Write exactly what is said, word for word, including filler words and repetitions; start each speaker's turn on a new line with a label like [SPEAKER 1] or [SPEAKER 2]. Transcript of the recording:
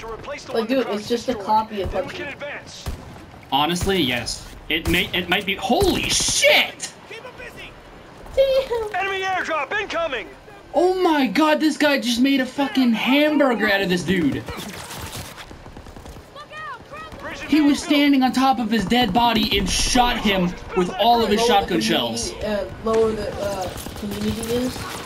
[SPEAKER 1] to replace the
[SPEAKER 2] Like,
[SPEAKER 1] one
[SPEAKER 2] dude,
[SPEAKER 1] the
[SPEAKER 2] it's just a
[SPEAKER 1] destroyed.
[SPEAKER 2] copy of
[SPEAKER 1] Then we
[SPEAKER 2] P U B G.
[SPEAKER 1] can advance.
[SPEAKER 3] Honestly, yes. It may it might be. Holy shit!
[SPEAKER 1] Keep them busy.
[SPEAKER 2] Damn.
[SPEAKER 1] Enemy airdrop incoming.
[SPEAKER 3] Oh my god, this guy just made a fucking hamburger out of this dude. He was standing on top of his dead body and shot him with all of his
[SPEAKER 2] Lower
[SPEAKER 3] shotgun
[SPEAKER 2] the
[SPEAKER 3] shells.
[SPEAKER 2] community- Uh, lower the uh, community is.